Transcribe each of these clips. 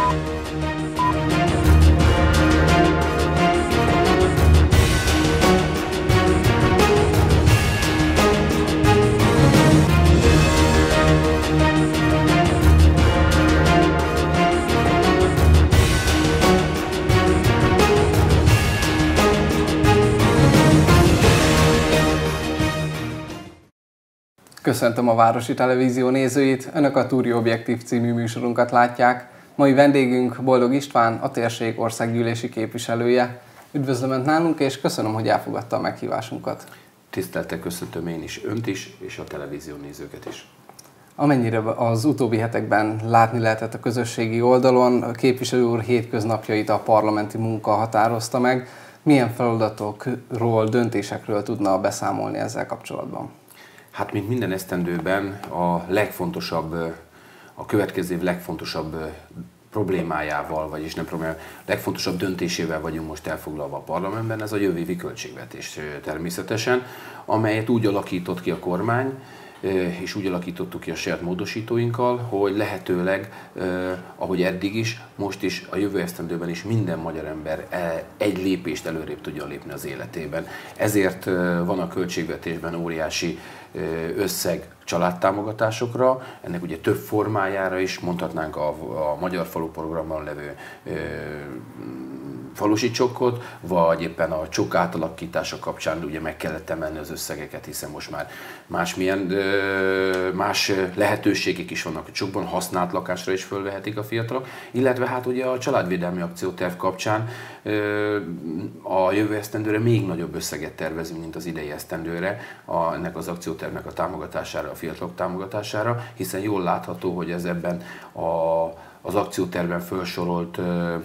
Köszöntöm a Városi Televízió nézőit, Önök a Túri Objektív című műsorunkat látják. Mai vendégünk Boldog István, a térség országgyűlési képviselője. Üdvözlöm Önt nálunk, és köszönöm, hogy elfogadta a meghívásunkat. Tisztelettel köszöntöm én is Önt is, és a televízió nézőket is. Amennyire az utóbbi hetekben látni lehetett a közösségi oldalon, a képviselő úr hétköznapjait a parlamenti munka határozta meg. Milyen feladatokról, döntésekről tudna beszámolni ezzel kapcsolatban? Hát, mint minden esztendőben a következő év legfontosabb problémájával, vagyis nem problémájával, legfontosabb döntésével vagyunk most elfoglalva a parlamentben, ez a jövő évi költségvetés természetesen, amelyet úgy alakított ki a kormány, és úgy alakítottuk ki a saját módosítóinkkal, hogy lehetőleg, ahogy eddig is, most is, a jövő esztendőben is minden magyar ember egy lépést előrébb tudjon lépni az életében. Ezért van a költségvetésben óriási összeg családtámogatásokra, ennek ugye több formájára is, mondhatnánk a Magyar Falu programban levő falusi csokkot, vagy éppen a csokk átalakítása kapcsán ugye meg kellett emelni az összegeket, hiszen most már más lehetőségek is vannak a csokkban, használt lakásra is fölvehetik a fiatalok, illetve hát ugye a családvédelmi akcióterv kapcsán a jövő esztendőre még nagyobb összeget tervezünk, mint az idei esztendőre ennek az akciótervnek a támogatására, a fiatalok támogatására, hiszen jól látható, hogy ez ebben az akciótervben felsorolt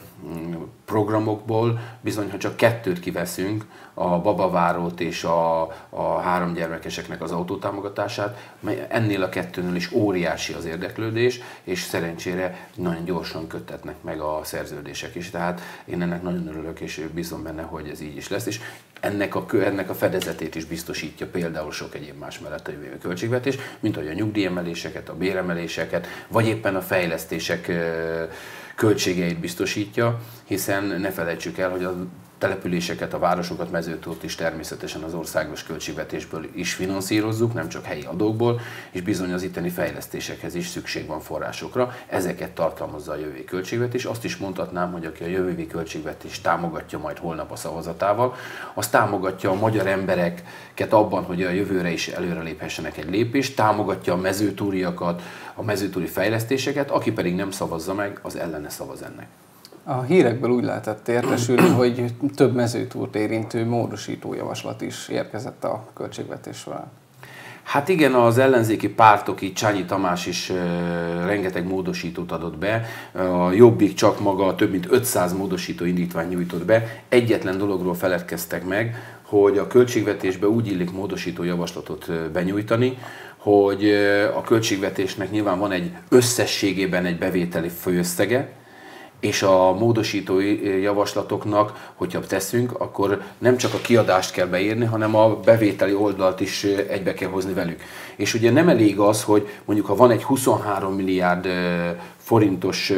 programokból bizony, ha csak kettőt kiveszünk, a babavárót és a 3 gyermekeseknek az autótámogatását, ennél a kettőnél is óriási az érdeklődés, és szerencsére nagyon gyorsan köttetnek meg a szerződések is. Tehát én ennek nagyon örülök, és bízom benne, hogy ez így is lesz. És ennek a fedezetét is biztosítja például sok egyéb más mellett a jövő költségvetés, mint ahogy a nyugdíjemeléseket, a béremeléseket, vagy éppen a fejlesztések költségeit biztosítja, hiszen ne felejtsük el, hogy a településeket, a városokat, Mezőtúrt is természetesen az országos költségvetésből is finanszírozzuk, nem csak helyi adókból, és bizony az itteni fejlesztésekhez is szükség van forrásokra. Ezeket tartalmazza a jövő költségvetés. Azt is mondhatnám, hogy aki a jövő költségvetést támogatja majd holnap a szavazatával, az támogatja a magyar embereket abban, hogy a jövőre is előreléphessenek egy lépést, támogatja a mezőtúriakat, a mezőtúri fejlesztéseket, aki pedig nem szavazza meg, az ellene szavaz ennek. A hírekből úgy lehetett értesülni, hogy több mezőtúrt érintő módosítójavaslat is érkezett a költségvetésről. Hát igen, az ellenzéki pártok, így Csányi Tamás is rengeteg módosítót adott be, a Jobbik csak maga több mint 500 módosító indítvány nyújtott be. Egyetlen dologról feledkeztek meg, hogy a költségvetésbe úgy illik módosító javaslatot benyújtani, hogy a költségvetésnek nyilván van egy összességében egy bevételi főösszege, és a módosító javaslatoknak, hogyha teszünk, akkor nem csak a kiadást kell beírni, hanem a bevételi oldalt is egybe kell hozni velük. És ugye nem elég az, hogy mondjuk ha van egy 23 milliárd forintos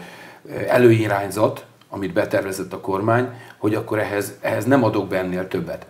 előirányzat, amit betervezett a kormány, hogy akkor ehhez nem adok be ennél többet.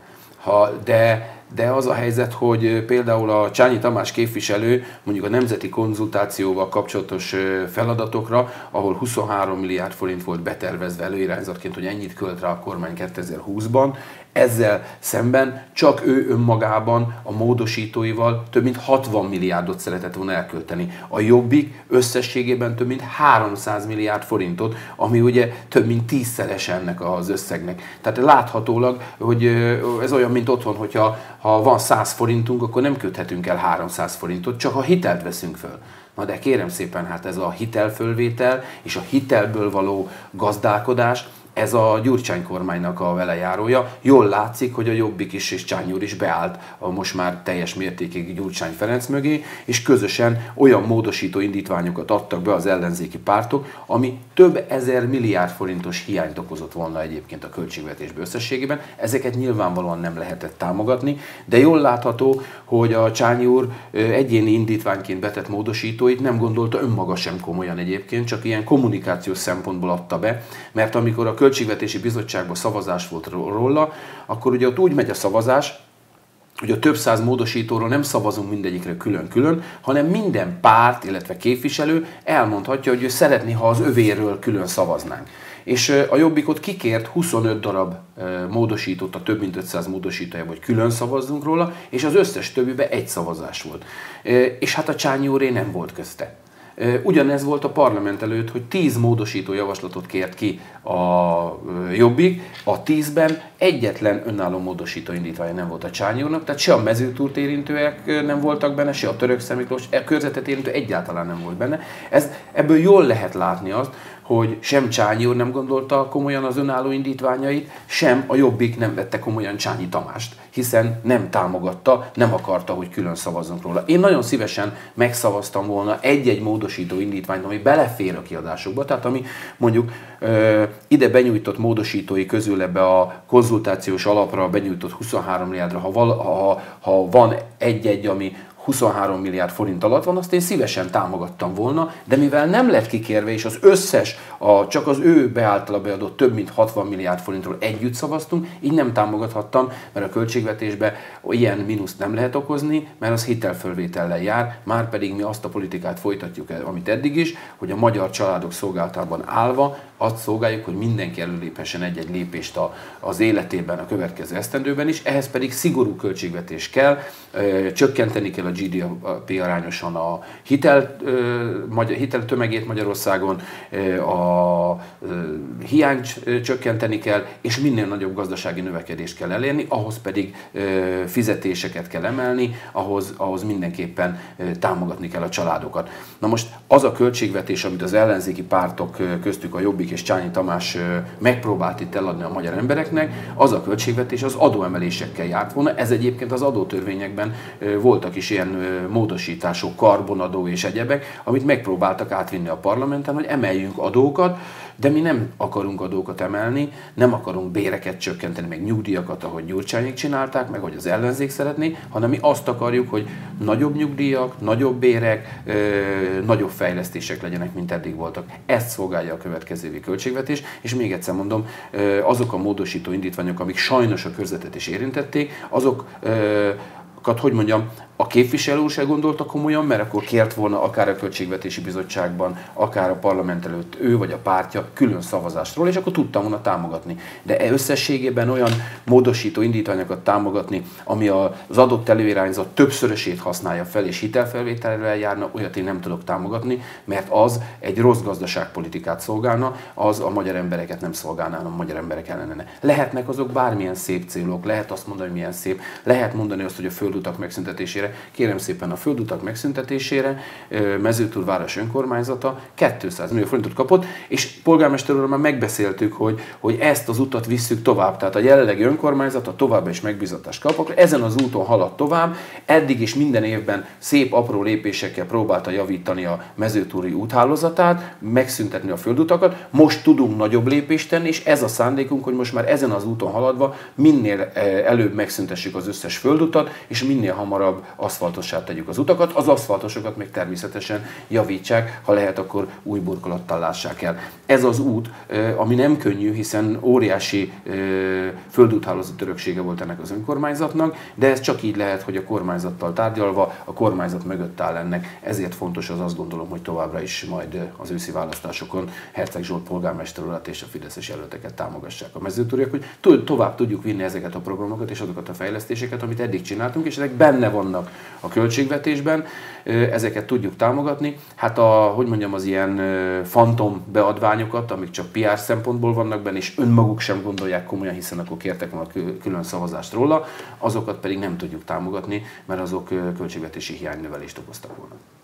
De az a helyzet, hogy például a Csányi Tamás képviselő mondjuk a nemzeti konzultációval kapcsolatos feladatokra, ahol 23 milliárd forint volt betervezve előirányzatként, hogy ennyit költ rá a kormány 2020-ban, ezzel szemben csak ő önmagában a módosítóival több mint 60 milliárdot szeretett volna elkölteni. A Jobbik összességében több mint 300 milliárd forintot, ami ugye több mint 10-szeres ennek az összegnek. Tehát láthatólag, hogy ez olyan, mint otthon, hogyha van 100 forintunk, akkor nem köthetünk el 300 forintot, csak a hitelt veszünk föl. Na de kérem szépen, hát ez a hitelfölvétel és a hitelből való gazdálkodás, Ez a Gyurcsány kormánynak a velejárója. Jól látszik, hogy a Jobbik is és Csányi úr is beállt a most már teljes mértékig Gyurcsány Ferenc mögé, és közösen olyan módosító indítványokat adtak be az ellenzéki pártok, ami több ezer milliárd forintos hiányt okozott volna egyébként a költségvetésbe összességében. Ezeket nyilvánvalóan nem lehetett támogatni, de jól látható, hogy a Csányi úr egyéni indítványként betett módosítóit nem gondolta önmaga sem komolyan egyébként, csak ilyen kommunikációs szempontból adta be, mert amikor a Költségvetési Bizottságban szavazás volt róla, akkor ugye ott úgy megy a szavazás, hogy a több száz módosítóról nem szavazunk mindegyikre külön-külön, hanem minden párt, illetve képviselő elmondhatja, hogy ő szeretné, ha az övéről külön szavaznánk. És a Jobbikot kikért 25 darab módosítót a több mint 500 módosítója, hogy külön szavazzunk róla, és az összes többiben egy szavazás volt. És hát a Csányi úré nem volt közte. Ugyanez volt a parlament előtt, hogy 10 módosító javaslatot kért ki a Jobbik, a 10-ben egyetlen önálló módosító indítványa nem volt a Csányi úrnak, tehát se a Mezőtúrt érintőek nem voltak benne, se a Törökszent Miklós körzetet érintő egyáltalán nem volt benne. Ebből jól lehet látni azt, hogy sem Csányi úr nem gondolta komolyan az önálló indítványait, sem a Jobbik nem vette komolyan Csányi Tamást, hiszen nem támogatta, nem akarta, hogy külön szavazzunk róla. Én nagyon szívesen megszavaztam volna egy-egy módosító indítványt, ami belefér a kiadásokba, tehát ami mondjuk ide benyújtott módosítói közül ebbe a konzultációs alapra benyújtott 23 milliárdra, ha van egy-egy, ami 23 milliárd forint alatt van, azt én szívesen támogattam volna, de mivel nem lett kikérve, és az összes, csak az ő beáltala beadott több mint 60 milliárd forintról együtt szavaztunk, így nem támogathattam, mert a költségvetésbe ilyen mínuszt nem lehet okozni, mert az hitelfölvétellel jár, már pedig mi azt a politikát folytatjuk, amit eddig is, hogy a magyar családok szolgálatában állva azt szolgáljuk, hogy mindenki előléphessen egy-egy lépést az életében, a következő esztendőben is, ehhez pedig szigorú költségvetés kell, csökkenteni kell a GDP arányosan a hitel tömegét Magyarországon, a hiányt csökkenteni kell, és minél nagyobb gazdasági növekedést kell elérni, ahhoz pedig fizetéseket kell emelni, ahhoz mindenképpen támogatni kell a családokat. Na most az a költségvetés, amit az ellenzéki pártok, köztük a Jobbik és Csányi Tamás megpróbált itt eladni a magyar embereknek, az a költségvetés az adóemelésekkel járt volna. Ez egyébként az adótörvényekben voltak is ilyen módosítások, karbonadó és egyebek, amit megpróbáltak átvinni a parlamenten, hogy emeljünk adókat, de mi nem akarunk adókat emelni, nem akarunk béreket csökkenteni, meg nyugdíjakat, ahogy Gyurcsányék csinálták, meg hogy az ellenzék szeretné, hanem mi azt akarjuk, hogy nagyobb nyugdíjak, nagyobb bérek, nagyobb fejlesztések legyenek, mint eddig voltak. Ezt szolgálja a következő évi költségvetés, és még egyszer mondom, azok a módosító indítványok, amik sajnos a körzetet is érintették, hogy mondjam, a képviselő úr se gondolta komolyan, mert akkor kért volna akár a Költségvetési Bizottságban, akár a parlament előtt ő vagy a pártja külön szavazásról, és akkor tudtam volna támogatni. De összességében olyan módosító indítványokat támogatni, ami az adott előirányzat többszörösét használja fel, és hitelfelvételre járna, olyat én nem tudok támogatni, mert az egy rossz gazdaságpolitikát szolgálna, az a magyar embereket nem szolgálná, a magyar emberek ellen. Lehetnek azok bármilyen szép célok, lehet azt mondani, hogy milyen szép, lehet mondani azt, hogy a földutak megszüntetésére. Kérem szépen, a földutak megszüntetésére Mezőtúr város önkormányzata 200 millió forintot kapott, és polgármester úrral már megbeszéltük, hogy ezt az utat visszük tovább. Tehát a jelenlegi önkormányzata továbbra is megbízatást kap, akkor ezen az úton halad tovább. Eddig is minden évben szép apró lépésekkel próbálta javítani a mezőtúri úthálózatát, megszüntetni a földutakat. Most tudunk nagyobb lépést tenni, és ez a szándékunk, hogy most már ezen az úton haladva minél előbb megszüntessük az összes földutat, és minél hamarabb aszfaltossá tegyük az utakat, az aszfaltosokat még természetesen javítsák, ha lehet, akkor új burkolattal lássák el. Ez az út, ami nem könnyű, hiszen óriási földúthálózat öröksége volt ennek az önkormányzatnak, de ez csak így lehet, hogy a kormányzattal tárgyalva, a kormányzat mögött áll ennek. Ezért fontos az, azt gondolom, hogy továbbra is majd az őszi választásokon Herceg Zsolt polgármester urat és a fideszes jelölteket támogassák a mezőtúriak, hogy tovább tudjuk vinni ezeket a programokat és azokat a fejlesztéseket, amit eddig csináltunk, és ezek benne vannak a költségvetésben, ezeket tudjuk támogatni. Hát az ilyen fantom beadványokat, amik csak PR szempontból vannak benne, és önmaguk sem gondolják komolyan, hiszen akkor kértek volna külön szavazást róla, azokat pedig nem tudjuk támogatni, mert azok költségvetési hiánynövelést okoztak volna.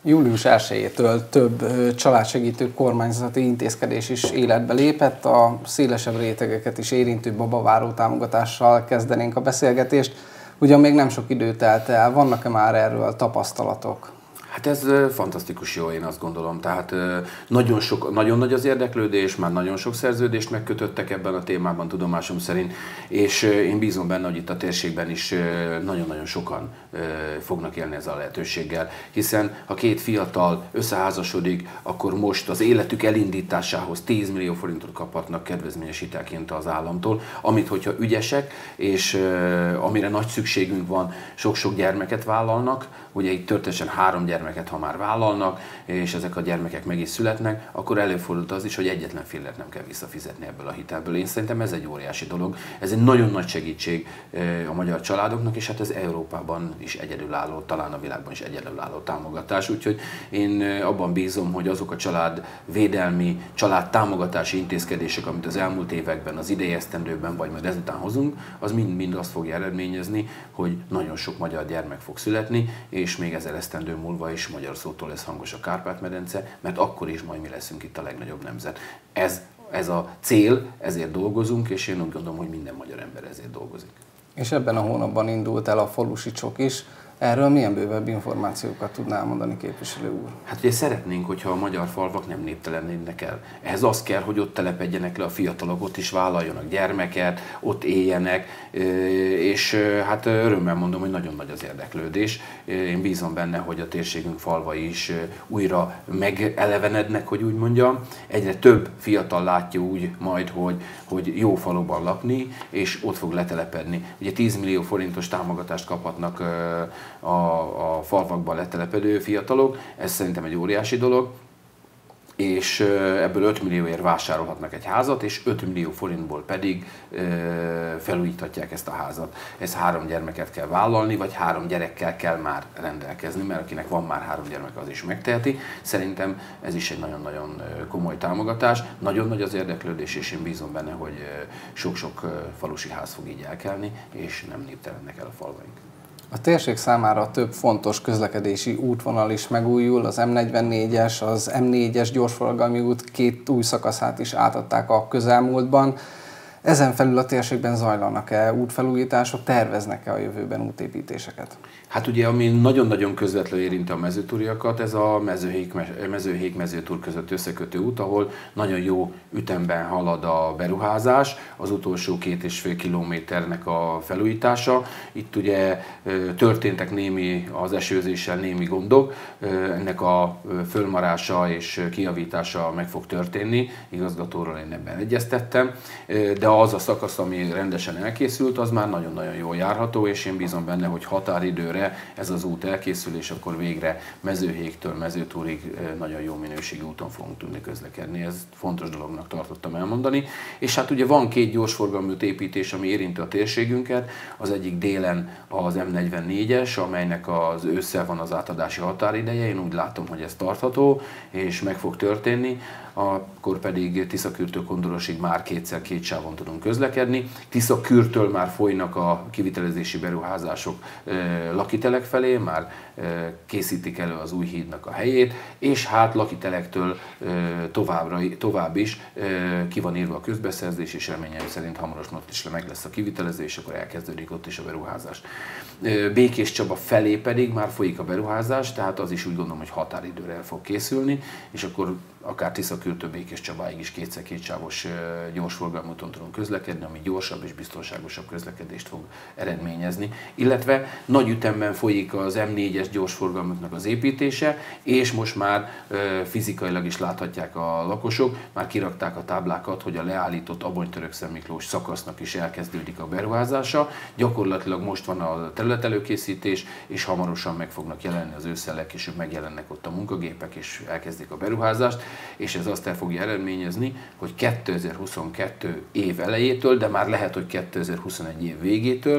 Július 1-től több családsegítő kormányzati intézkedés is életbe lépett. A szélesebb rétegeket is érintő babaváró támogatással kezdenénk a beszélgetést. Ugyan még nem sok idő telt el, vannak-e már erről tapasztalatok? Hát ez fantasztikus jó, én azt gondolom. Tehát nagyon nagy az érdeklődés, már nagyon sok szerződést megkötöttek ebben a témában tudomásom szerint, és én bízom benne, hogy itt a térségben is nagyon-nagyon sokan fognak élni ezzel a lehetőséggel, hiszen ha két fiatal összeházasodik, akkor most az életük elindításához 10 millió forintot kaphatnak kedvezményes hitelként az államtól, amit hogyha ügyesek, és amire nagy szükségünk van, sok-sok gyermeket vállalnak, ugye itt történetesen 3 gyermeket, ha már vállalnak, és ezek a gyermekek meg is születnek, akkor előfordult az is, hogy egyetlen fillert nem kell visszafizetni ebből a hitelből. Én szerintem ez egy óriási dolog, ez egy nagyon nagy segítség a magyar családoknak, és hát ez Európában is egyedülálló, talán a világban is egyedülálló támogatás. Úgyhogy én abban bízom, hogy azok a családvédelmi, családtámogatási intézkedések, amit az elmúlt években, az idei esztendőben, vagy majd ezután hozunk, az mind azt fogja eredményezni, hogy nagyon sok magyar gyermek fog születni, és még 1000 esztendő múlva is magyar szótól lesz hangos a Kárpát-medence, mert akkor is majd mi leszünk itt a legnagyobb nemzet. Ez a cél, ezért dolgozunk, és én úgy gondolom, hogy minden magyar ember ezért dolgozik. És ebben a hónapban indult el a falusi csok is. Erről milyen bővebb információkat tudnál mondani, képviselő úr? Hát ugye szeretnénk, hogyha a magyar falvak nem néptelenednek el. Ehhez az kell, hogy ott telepedjenek le a fiatalok, ott is vállaljanak gyermeket, ott éljenek, és hát örömmel mondom, hogy nagyon nagy az érdeklődés. Én bízom benne, hogy a térségünk falvai is újra megelevenednek, hogy úgy mondjam. Egyre több fiatal látja úgy majd, hogy jó faluban lakni, és ott fog letelepedni. Ugye 10 millió forintos támogatást kaphatnak a falvakban letelepedő fiatalok, ez szerintem egy óriási dolog, és ebből 5 millióért vásárolhatnak egy házat, és 5 millió forintból pedig felújíthatják ezt a házat. Ez 3 gyermeket kell vállalni, vagy 3 gyerekkel kell már rendelkezni, mert akinek van már 3 gyermek, az is megteheti. Szerintem ez is egy nagyon-nagyon komoly támogatás. Nagyon nagy az érdeklődés, és én bízom benne, hogy sok-sok falusi ház fog így elkelni, és nem néptelennek el a falvaink. A térség számára több fontos közlekedési útvonal is megújul, az M44-es, az M4-es gyorsforgalmi út 2 új szakaszát is átadták a közelmúltban. Ezen felül a térségben zajlanak-e útfelújítások, terveznek-e a jövőben útépítéseket? Hát ugye, ami nagyon-nagyon közvetlenül érinti a mezőtúriakat, ez a Mezőhék-Mezőtúr között összekötő út, ahol nagyon jó ütemben halad a beruházás, az utolsó 2,5 kilométernek a felújítása. Itt ugye történtek az esőzéssel némi gondok, ennek a fölmarása és kijavítása meg fog történni, igazgatóról én ebben egyeztettem, de az a szakasz, ami rendesen elkészült, az már nagyon-nagyon jól járható, és én bízom benne, hogy határidőre ez az út elkészül, és akkor végre Mezőhéktől Mezőtúrig nagyon jó minőségű úton fogunk tudni közlekedni. Ez fontos dolognak tartottam elmondani. És hát ugye van 2 gyorsforgalmú építés, ami érinti a térségünket. Az egyik délen az M44-es, amelynek az ősszel van az átadási határideje. Én úgy látom, hogy ez tartható, és meg fog történni. Akkor pedig Tiszakürtől Kondorosig már 2x2 sávon tudunk közlekedni. Tiszakürtől már folynak a kivitelezési beruházások Lakitelek felé, már készítik elő az új hídnak a helyét, és hát Lakitelektől tovább is ki van írva a közbeszerzés, és reményeim szerint hamarosan ott is meg lesz a kivitelezés, akkor elkezdődik ott is a beruházás. Békés Csaba felé pedig már folyik a beruházás, tehát az is úgy gondolom, hogy határidőre el fog készülni, és akkor akár Tiszakürtől Békés Csabáig is 2x2 sávos gyorsforgalmú úton tudunk közlekedni, ami gyorsabb és biztonságosabb közlekedést fog eredményezni. Illetve nagy ütemben folyik az M4-es gyorsforgalmúnak az építése, és most már fizikailag is láthatják a lakosok, már kirakták a táblákat, hogy a leállított Abony-Törökszent Miklós szakasznak is elkezdődik a beruházása. Gyakorlatilag most van a területelőkészítés, és hamarosan meg fognak jelenni az ősszel, legkésőbb megjelennek ott a munkagépek, és elkezdik a beruházást, és ez azt el fogja eredményezni, hogy 2022 év elejétől, de már lehet, hogy 2021 év végétől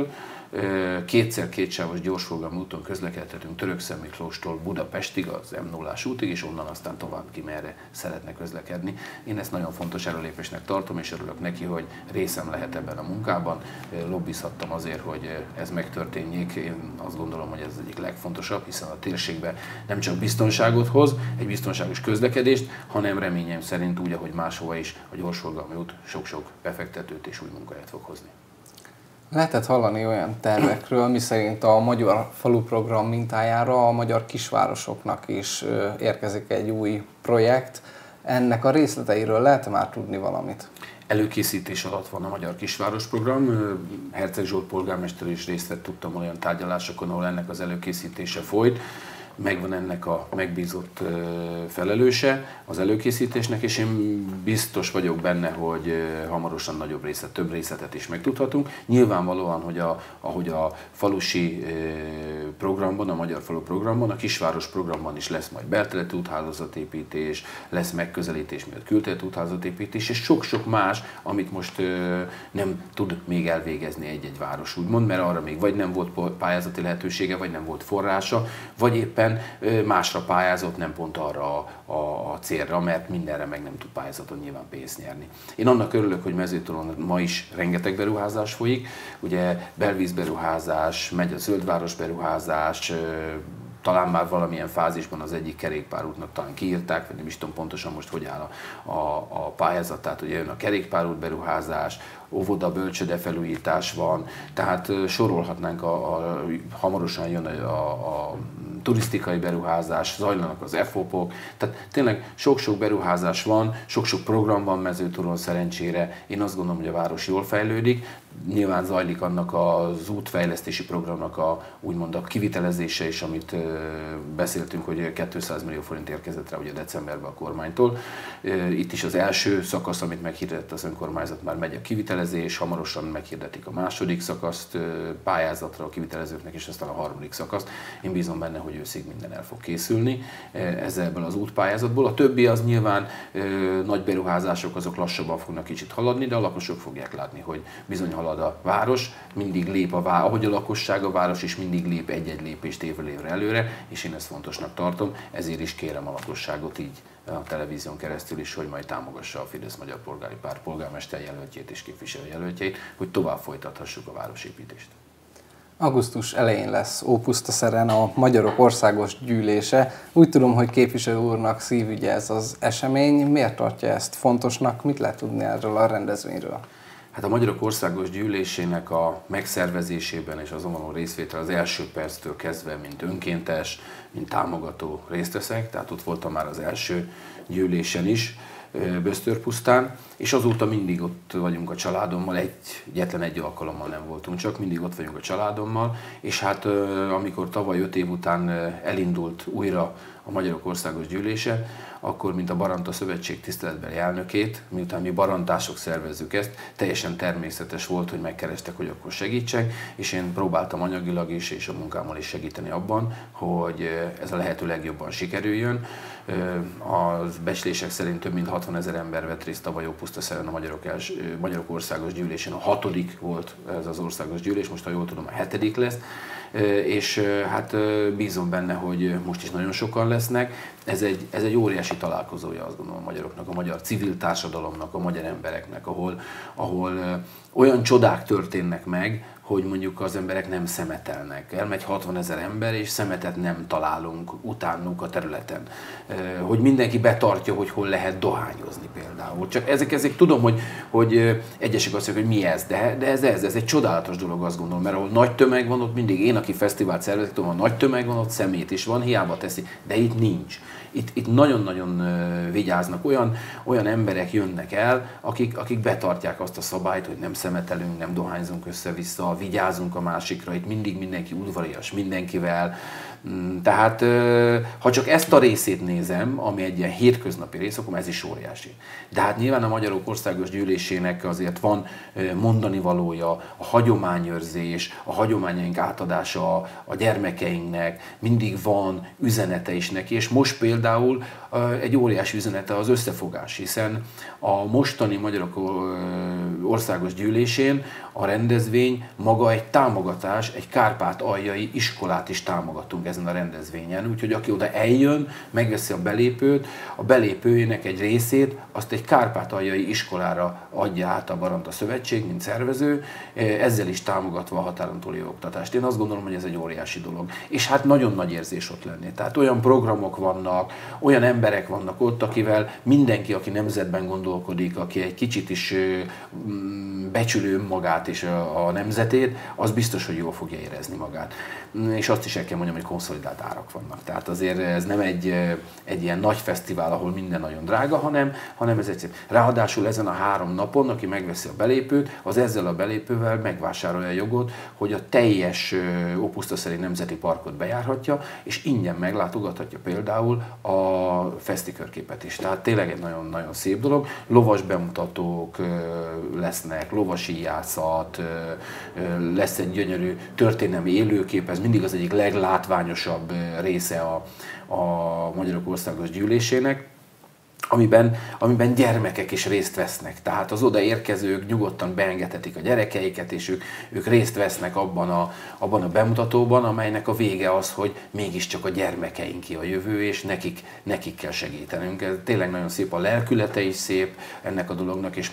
kétszer kétsávos gyorsforgalmú úton közlekedhetünk Törökszentmiklóstól Budapestig, az M0-ás útig, és onnan aztán tovább ki, merre szeretne közlekedni. Én ezt nagyon fontos előlépésnek tartom, és örülök neki, hogy részem lehet ebben a munkában. Lobbizhattam azért, hogy ez megtörténjék. Én azt gondolom, hogy ez az egyik legfontosabb, hiszen a térségben nem csak biztonságot hoz, egy biztonságos közlekedést, hanem reményeim szerint úgy, ahogy máshova is a gyorsforgalmi út sok-sok befektetőt és új munkahelyet fog hozni. Lehetett hallani olyan tervekről, miszerint a Magyar Falu Program mintájára a magyar kisvárosoknak is érkezik egy új projekt. Ennek a részleteiről lehet már tudni valamit? Előkészítés alatt van a Magyar Kisváros Program. Herceg Zsolt polgármester is részt vett, tudtam, olyan tárgyalásokon, ahol ennek az előkészítése folyt. Megvan ennek a megbízott felelőse az előkészítésnek, és én biztos vagyok benne, hogy hamarosan nagyobb részlet, több részletet is megtudhatunk. Nyilvánvalóan, hogy ahogy a falusi programban, a Magyar Falu Programban, a Kisváros Programban is lesz majd belterületi úthálózatépítés, lesz megközelítés miatt külterületi úthálózatépítés, és sok-sok más, amit most nem tud még elvégezni egy-egy város, úgymond, mert arra még vagy nem volt pályázati lehetősége, vagy nem volt forrása, vagy éppen másra pályázott, nem pont arra a célra, mert mindenre meg nem tud pályázaton nyilván pénzt nyerni. Én annak örülök, hogy Mezőtoron ma is rengeteg beruházás folyik, ugye belvíz beruházás, megy a zöldváros beruházás, talán már valamilyen fázisban az egyik kerékpárútnak talán kiírták, vagy nem is tudom pontosan most hogy áll a pályázat, tehát ugye jön a kerékpárút beruházás, óvoda, bölcsőde felújítás van, tehát sorolhatnánk, hamarosan jön a turisztikai beruházás, zajlanak az FOP-ok, tehát tényleg sok-sok beruházás van, sok-sok program van Mezőtoron szerencsére. Én azt gondolom, hogy a város jól fejlődik. Nyilván zajlik annak az útfejlesztési programnak úgymond a kivitelezése is, amit beszéltünk, hogy 200 millió forint érkezett rá ugye decemberben a kormánytól. Itt is az első szakasz, amit meghirdetett az önkormányzat, már megy a kivitelezés, hamarosan meghirdetik a második szakaszt pályázatra a kivitelezőknek, és aztán a harmadik szakaszt. Én bízom benne, hogy őszig minden el fog készülni ebből az útpályázatból. A többi az nyilván nagy beruházások, azok lassabban fognak kicsit haladni, de a lakosok fogják látni, hogy bizony halad a város, mindig lép ahogy a lakosság, a város is mindig lép egy-egy lépést évről évre előre, és én ezt fontosnak tartom, ezért is kérem a lakosságot így a televízión keresztül is, hogy majd támogassa a Fidesz Magyar Polgári Párt polgármester jelöltjét és képviselőjelöltjét, hogy tovább folytathassuk a városépítést. Augusztus elején lesz Ópusztaszeren a Magyarok Országos Gyűlése. Úgy tudom, hogy képviselő úrnak szívügye ez az esemény. Miért tartja ezt fontosnak? Mit lehet tudni erről a rendezvényről? Hát a Magyarok Országos Gyűlésének a megszervezésében és azon való részvétel az első perctől kezdve, mint önkéntes, mint támogató részt veszek, tehát ott voltam már az első gyűlésen is, Böztörpusztán, és azóta mindig ott vagyunk a családommal, egyetlen egy alkalommal nem voltunk, csak mindig ott vagyunk a családommal, és hát amikor tavaly 5 év után elindult újra a Magyarok Országos Gyűlése, akkor, mint a Baranta Szövetség tiszteletbeli elnökét, miután mi barantások szervezzük ezt, teljesen természetes volt, hogy megkerestek, hogy akkor segítsek, és én próbáltam anyagilag is, és a munkámmal is segíteni abban, hogy ez a lehető legjobban sikerüljön. A becslések szerint több mint 60 000 ember vett részt tavaly Ópusztaszeren a Magyarok Országos Gyűlésén. A 6. volt ez az országos gyűlés, most ha jól tudom, a 7. lesz. És hát bízom benne, hogy most is nagyon sokan lesznek. Ez egy óriási találkozója, azt gondolom, a magyaroknak, a magyar civil társadalomnak, a magyar embereknek, ahol olyan csodák történnek meg, hogy mondjuk az emberek nem szemetelnek. Elmegy 60 000 ember, és szemetet nem találunk utánuk a területen. Hogy mindenki betartja, hogy hol lehet dohányozni például. Csak ezek tudom, hogy egyesek azt mondják, hogy mi ez, de ez egy csodálatos dolog, azt gondolom, mert ahol nagy tömeg van, ott mindig én, aki fesztivált szervezek, tudom, ha nagy tömeg van, ott szemét is van, hiába teszi, de itt nincs. Itt nagyon-nagyon vigyáznak, olyan emberek jönnek el, akik betartják azt a szabályt, hogy nem szemetelünk, nem dohányzunk össze-vissza, vigyázunk a másikra, itt mindig mindenki udvarias mindenkivel. Tehát ha csak ezt a részét nézem, ami egy ilyen hétköznapi rész, akkor ez is óriási. De hát nyilván a Magyarok Országos Gyűlésének azért van mondani valója, a hagyományőrzés, a hagyományaink átadása a gyermekeinknek, mindig van üzenete is neki, és most például egy óriási üzenete az összefogás, hiszen a mostani Magyarok Országos Gyűlésén a rendezvény maga egy támogatás, egy kárpátaljai iskolát is támogatunk ezen a rendezvényen, úgyhogy aki oda eljön, megveszi a belépőt, a belépőjének egy részét azt egy kárpátaljai iskolára adja át a Baranta Szövetség, mint szervező, ezzel is támogatva a határon túli oktatást. Én azt gondolom, hogy ez egy óriási dolog. És hát nagyon nagy érzés ott lenni. Tehát olyan programok vannak, olyan emberek vannak ott, akivel mindenki, aki nemzetben gondolkodik, aki egy kicsit is becsülő önmagát és a nemzetét, az biztos, hogy jól fogja érezni magát. És azt is el kell mondjam, hogy konszolidált árak vannak. Tehát azért ez nem egy ilyen nagy fesztivál, ahol minden nagyon drága, hanem ez egy. Ráadásul ezen a 3 napon, aki megveszi a belépőt, az ezzel a belépővel megvásárolja a jogot, hogy a teljes Ópusztaszári Nemzeti Parkot bejárhatja, és ingyen meglátogathatja például a fesztikörképet is. Tehát tényleg egy nagyon-nagyon szép dolog. Lovas bemutatók lesznek, lovasíjászat, lesz egy gyönyörű történelmi élőkép, ez mindig az egyik leglátványosabb része a Magyarok Országos Gyűlésének, amiben gyermekek is részt vesznek. Tehát az odaérkezők nyugodtan beengedhetik a gyerekeiket, és ők részt vesznek abban a bemutatóban, amelynek a vége az, hogy mégiscsak a gyermekeinké a jövő, és nekik kell segítenünk. Ez tényleg nagyon szép, a lelkülete is szép ennek a dolognak, és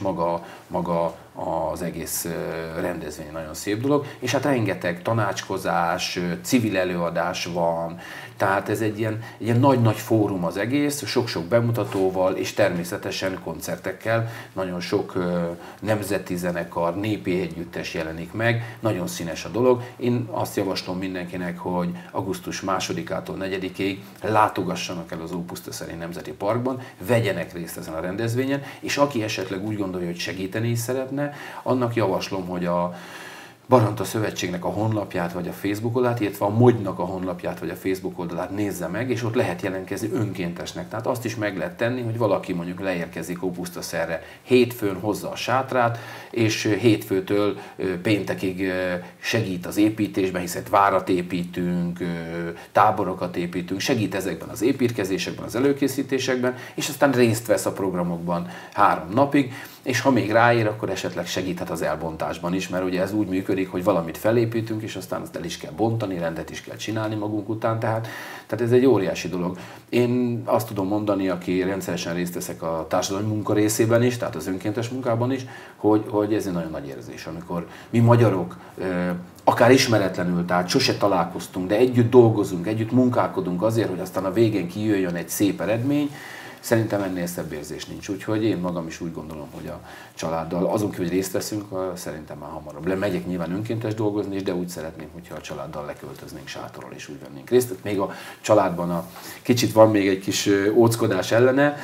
maga az egész rendezvény nagyon szép dolog. És hát rengeteg tanácskozás, civil előadás van, tehát ez egy ilyen nagy-nagy fórum az egész, sok-sok bemutatóval, és természetesen koncertekkel, nagyon sok nemzeti zenekar, népi együttes jelenik meg, nagyon színes a dolog. Én azt javaslom mindenkinek, hogy augusztus 2-től 4-ig látogassanak el az Ópusztaszári Nemzeti Parkban, vegyenek részt ezen a rendezvényen, és aki esetleg úgy gondolja, hogy segíteni is szeretne, annak javaslom, hogy a Baranta Szövetségnek a honlapját vagy a Facebook oldalát, illetve a Mogynak a honlapját vagy a Facebook oldalát nézze meg, és ott lehet jelentkezni önkéntesnek. Tehát azt is meg lehet tenni, hogy valaki mondjuk leérkezik Ópusztaszerre hétfőn, hozza a sátrát, és hétfőtől péntekig segít az építésben, hiszen várat építünk, táborokat építünk, segít ezekben az építkezésekben, az előkészítésekben, és aztán részt vesz a programokban 3 napig, és ha még ráér, akkor esetleg segíthet az elbontásban is, mert ugye ez úgy működik, hogy valamit felépítünk, és aztán azt el is kell bontani, rendet is kell csinálni magunk után, tehát ez egy óriási dolog. Én azt tudom mondani, aki rendszeresen részt veszek a társadalmi munka részében is, tehát az önkéntes munkában is, hogy ez egy nagyon nagy érzés, amikor mi magyarok, akár ismeretlenül, tehát sose találkoztunk, de együtt dolgozunk, együtt munkálkodunk azért, hogy aztán a végén kijöjjön egy szép eredmény. Szerintem ennél szebb érzés nincs, úgyhogy én magam is úgy gondolom, hogy a családdal, azon kívül, hogy részt veszünk, szerintem már hamarabb. Megyek nyilván önkéntes dolgozni is, de úgy szeretném, hogyha a családdal leköltöznénk sátorral és úgy vennénk részt. Még a családban kicsit van még egy kis óckodás ellene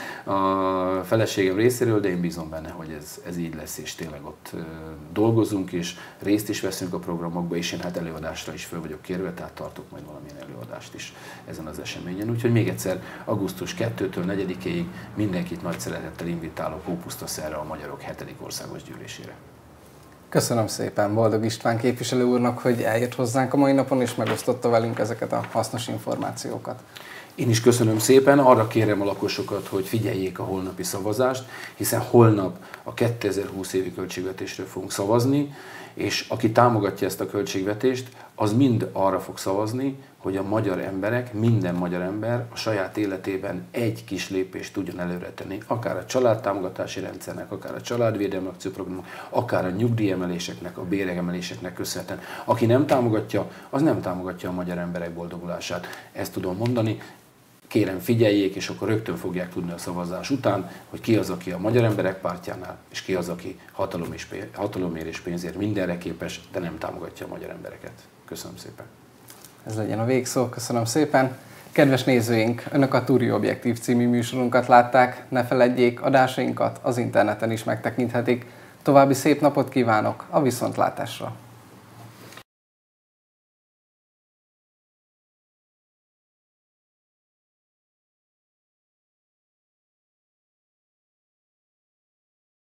a feleségem részéről, de én bízom benne, hogy ez így lesz, és tényleg ott dolgozunk, és részt is veszünk a programokba, és én hát előadásra is föl vagyok kérve, tehát tartok majd valamilyen előadást is ezen az eseményen. Úgyhogy még egyszer augusztus 2-től 4-ig mindenkit nagy szeretettel invitálok Ópusztaszerre, a Magyarok 7. Országos Gyűlésére. Köszönöm szépen Boldog István képviselő úrnak, hogy eljött hozzánk a mai napon, és megosztotta velünk ezeket a hasznos információkat. Én is köszönöm szépen, arra kérem a lakosokat, hogy figyeljék a holnapi szavazást, hiszen holnap a 2020 évi költségvetésről fogunk szavazni, és aki támogatja ezt a költségvetést, az mind arra fog szavazni, hogy a magyar emberek, minden magyar ember a saját életében egy kis lépést tudjon előre tenni. Akár a családtámogatási rendszernek, akár a családvédelmi akcióprogramok, akár a nyugdíjemeléseknek, a béregemeléseknek köszönhetően. Aki nem támogatja, az nem támogatja a magyar emberek boldogulását. Ezt tudom mondani. Kérem, figyeljék, és akkor rögtön fogják tudni a szavazás után, hogy ki az, aki a magyar emberek pártjánál, és ki az, aki hatalomért és pénzért mindenre képes, de nem támogatja a magyar embereket. Köszönöm szépen. Ez legyen a végszó, köszönöm szépen. Kedves nézőink, Önök a Túri Objektív című műsorunkat látták, ne feledjék, adásainkat az interneten is megtekinthetik. További szép napot kívánok, a viszontlátásra!